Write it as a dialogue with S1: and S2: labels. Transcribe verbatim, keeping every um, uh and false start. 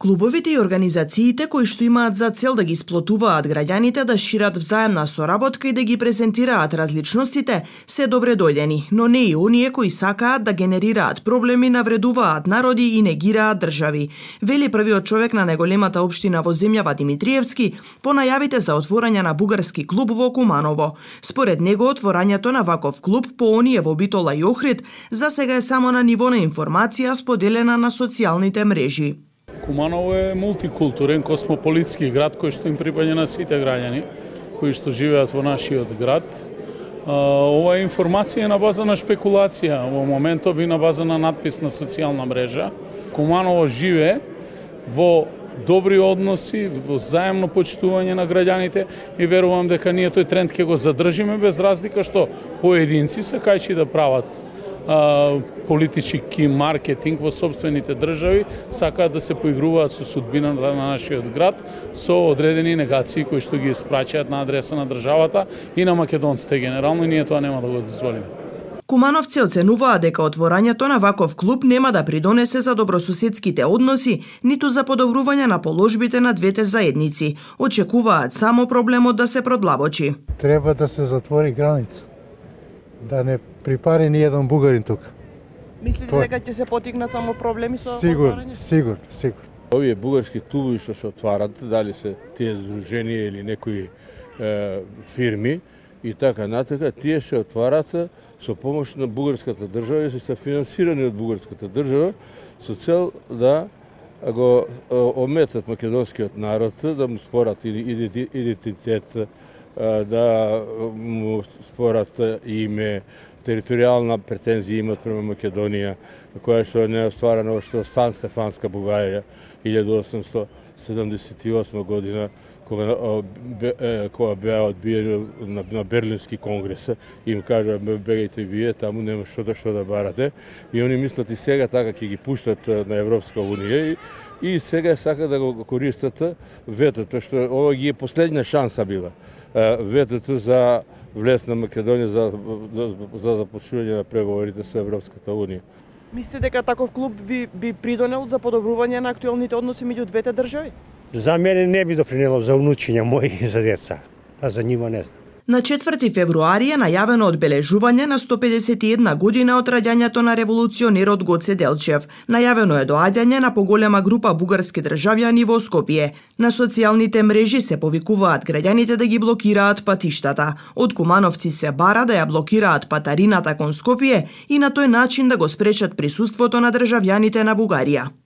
S1: Клубовите и организациите кои што имаат за цел да ги сплотуваат граѓаните да шират взаемна соработка и да ги презентираат различностите се добре дојдени, но не и оние кои сакаат да генерираат проблеми, навредуваат народи и негираат држави, вели првиот човек на најголемата општина во земјава Димитриевски по најавите за отворање на бугарски клуб во Куманово. Според него отворањето на ваков клуб по оние во Битола и Охрид за сега е само на ниво на информација споделена на социјалните мрежи.
S2: Куманово е мултикултурен, космополитски град кој што им припаѓа на сите граѓани кои што живеат во нашиот град. Ова е информација на база на шпекулација, во моментов и на база на надпис на социјална мрежа. Куманово живее во добри односи, во заемно почитување на граѓаните и верувам дека ние тој тренд ќе го задржиме без разлика што поединци се кајчи да прават а, политички маркетинг во собствените држави, сакаат да се поигруваат со судбината на нашиот град со одредени негации кои што ги испраќаат на адреса на државата и на македонците генерално, и ние тоа нема да го дозволиме.
S1: Кумановци оценуваат дека отворањето на ваков клуб нема да придонесе за добрососедските односи, ниту за подобрување на положбите на двете заедници. Очекуваат само проблемот да се продлабочи.
S3: Треба да се затвори граница, да не припари ни еден бугарин тука.
S1: Мислите Тоа... дека ќе се потигнат само проблеми со
S3: Сигурно, сигурно, сигурно.
S4: Овие бугарски клубови што се отварат, дали се тие здруженија или некои е, фирми и така натака, тие се отварат со помош на бугарската држава и се финансирани од бугарската држава со цел да го ометат македонскиот народ, да му спорат идентитет, да му спорат име, територијална претензија имат према Македонија, која што не е остварена што Стан Стефанска Бугарија илјада осумстотини седумдесет и осма година, кога, кога беа одбиени на, на Берлински конгрес, им кажа бегајте вие, таму нема што да што да барате, и они мислат и сега така ќе ги пуштат на Европска унија и, и сега сака да го користат ветото, што ова ги е последна шанса била. Ветото за влез на Македонија за, за започнување на преговорите со Европската унија.
S1: Мислите дека таков клуб би, би придонел за подобрување на актуелните односи меѓу двете држави?
S5: За мене не би допринело за унучиња мои и за деца, а за нима не знам.
S1: На четврти февруари е најавено одбележување на сто педесет и една година од раѓањето на револуционерот Гоце Делчев. Најавено е доаѓање на поголема група бугарски државјани во Скопје. На социјалните мрежи се повикуваат граѓаните да ги блокираат патиштата. Од кумановци се бара да ја блокираат патарината кон Скопје и на тој начин да го спречат присуството на државјаните на Бугарија.